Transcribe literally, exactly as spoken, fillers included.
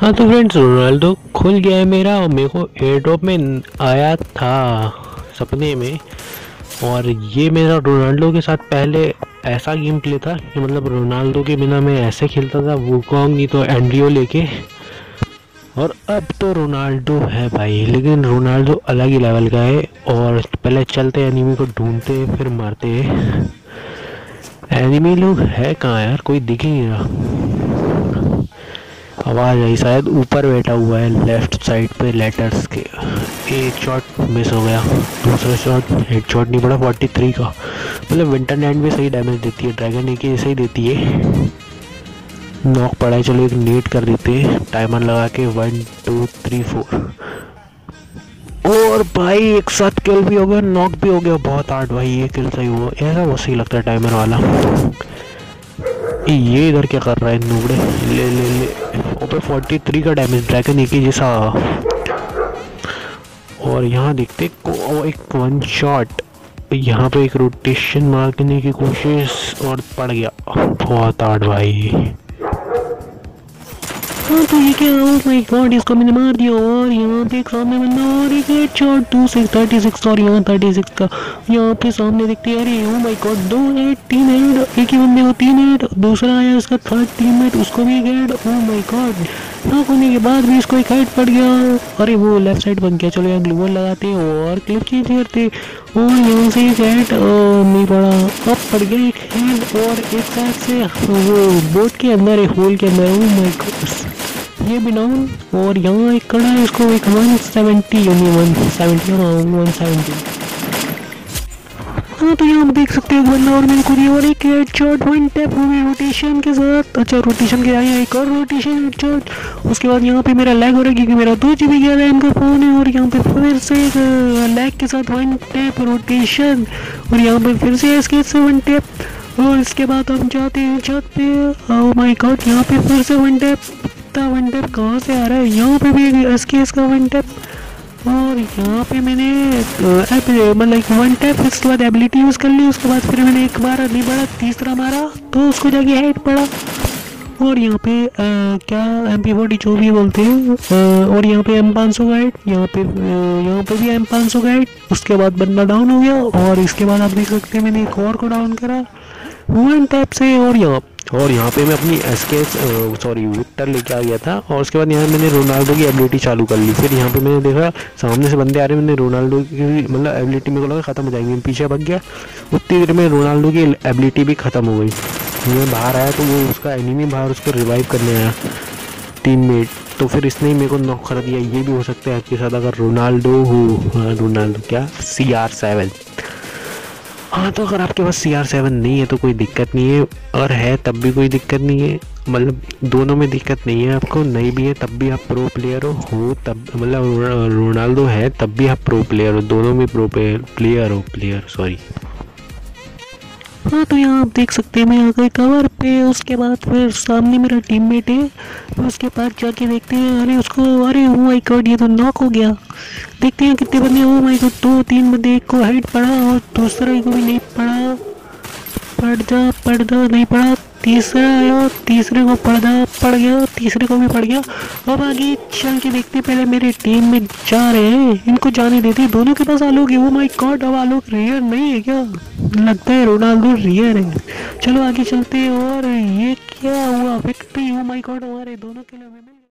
हाँ तो friends, Ronaldo खुल गया है मेरा और मेरे को एयर ड्रॉप में आया था सपने में। और ये मेरा रोनाल्डो के साथ पहले ऐसा गेम प्ले था कि मतलब रोनाल्डो के बिना मैं ऐसे खेलता था, वूकॉन्ग नहीं तो एंड्रियो लेके। और अब तो रोनाल्डो है भाई, लेकिन रोनाल्डो अलग ही लेवल का है। और पहले चलते एनिमी को ढूंढते फिर मारते। एनिमी लोग है कहाँ यार, कोई दिख ही नहीं रहा। आवाज़ आई, शायद ऊपर बैठा हुआ है लेफ्ट साइड पे लेटर्स के। एक शॉट मिस हो गया, दूसरा शॉट हेड शॉट नहीं पड़ा। फोर्टी थ्री का मतलब विंटर नाइट भी सही डैमेज देती है, ड्रैगन ए के सही देती है। नॉक पड़ा है, चलो एक नेट कर देते हैं टाइमर लगा के। वन टू थ्री फोर और भाई एक साथ किल भी हो गया, नॉक भी हो गया। बहुत हार्ड भाई, ये किल सही हुआ, ऐसा वो सही लगता है टाइमर वाला। ये इधर क्या कर रहा है नूबड़े, ले ले ले। ऊपर फोर्टी थ्री का डैमेज, ड्रैगन एक ही जैसा। और यहाँ देखते को एक वन शॉट, यहाँ पे एक रोटेशन मारने की कोशिश और पड़ गया। बहुत हार्ड भाई। हाँ तो ये क्या, ओह माय गॉड, इसको मैंने मार दिया। और यहाँ पे एक सामने बंदा और एक head shot two six thirty six और यहाँ थर्टी सिक्स का। यहाँ पे सामने देखते हैं, अरे ओह माय गॉड, दो हेड तीन हेड, एक ही बंदे को तीन हेड। दूसरा आया उसका थर्ड टीममेट, उसको भी एक head. Oh my god, knock होने के बाद भी इसको एक हेड पड़ गया। अरे वो लेफ्ट साइड बन गया। चलो यहाँ ग्लूवल लगाते हैं और क्लिप चेंज करते। और यहाँ से एक हेड नहीं पड़ा, अब पड़ गया एक हेड। और एक साइड से वो बोट के अंदर है, होल के अंदर। ओह माय गॉड, ये भी डाउन। और यहाँ एक कड़ा है, इसको एक वन सेवेंटी यानी वन सेवेंटी हाँ वन सेवेंटी। हाँ तो यहाँ देख सकते हो बंदा और मेरे को दिया और एक हेड शॉट वन टैप हो गया रोटेशन के साथ। अच्छा रोटेशन के आया एक और रोटेशन हेड शॉट। उसके बाद यहाँ पे मेरा लैग हो रहा है क्योंकि मेरा दो जी बी गया था, इनका फ़ोन है। और यहाँ पे फिर से एक लैग के साथ वन टैप रोटेशन। और यहाँ पे फिर से एसके से वन टैप। और इसके बाद हम जाते हैं छत पे। ओह माय गॉड, यहाँ पे फिर से वन टैप। वन टैप कहाँ से आ रहा है, यहाँ पे भी एक एसकेएस का वन टैप। और यहाँ पे मैंने मतलब वन टैप, उसके बाद एबिलिटी यूज़ कर ली। उसके बाद फिर मैंने एक बार नहीं पड़ा, तीसरा मारा तो उसको जाके हेड पड़ा। और यहाँ पे आ, क्या एम पी फोर्टी जो भी बोलते हैं। आ, और यहाँ पे एम पाँच सौ का हेड, यहाँ पे यहाँ पे भी एम पाँच सौ का हेड। उसके बाद बंदा डाउन हो गया। और इसके बाद आप देख सकते हैं मैंने एक और को डाउन करा वन टैप से। और यहाँ और यहाँ पे मैं अपनी एसकेएस सॉरी विक्टर लेके आ गया था। और उसके बाद यहाँ मैंने रोनाल्डो की एबिलिटी चालू कर ली। फिर यहाँ पे मैंने देखा सामने से बंदे आ रहे, मैंने रोनाल्डो की मतलब एबिलिटी मेरे को लगा ख़त्म हो जाएंगी, मैं पीछे भाग गया। उतनी देर में रोनाल्डो की एबिलिटी भी ख़त्म हो गई। मैं बाहर आया तो वो उसका एनिमी बाहर उसको रिवाइव करने आया टीममेट, तो फिर इसने ही मेरे को नॉक कर दिया। ये भी हो सकता है आपके साथ अगर रोनाल्डो हो। हाँ रोनाल्डो क्या, सी आर सेवन। हाँ तो अगर आपके पास सी आर सेवन नहीं है तो कोई दिक्कत नहीं है, और है तब भी कोई दिक्कत नहीं है। मतलब दोनों में दिक्कत नहीं है आपको, नहीं भी है तब भी आप प्रो प्लेयर हो हो तब मतलब रोनाल्डो है तब भी आप प्रो प्लेयर हो, दोनों में प्रो प्लेयर हो प्लेयर सॉरी। हाँ तो यहाँ आप देख सकते हैं मैं आ गई कवर पे। उसके बाद फिर सामने मेरा टीममेट है, तो उसके पास जाके देखते हैं। अरे उसको, अरे ओ माय गॉड, ये तो नॉक हो गया। देखते हैं कितने बंदे। ओ माय गॉड, दो तीन बंदे, एक को हेड पड़ा और दूसरा को भी नहीं पड़ा। पड़ जा पड़ जा, नहीं पड़ा। तीसरा आया, तीसरे को पड़ जा पड़ गया, तीसरे को भी पड़ गया। अब आगे चल के देखते, पहले मेरे टीम में जा रहे हैं, इनको जाने देते। दोनों के पास आलोक है। ओ माय गॉड, अब आलोक रियर नहीं है क्या, लगता है रोनाल्डो रियर है। चलो आगे चलते हैं। और ये क्या हुआ, विक्ट्री। ओ माय गॉड, हमारे दोनों के लिए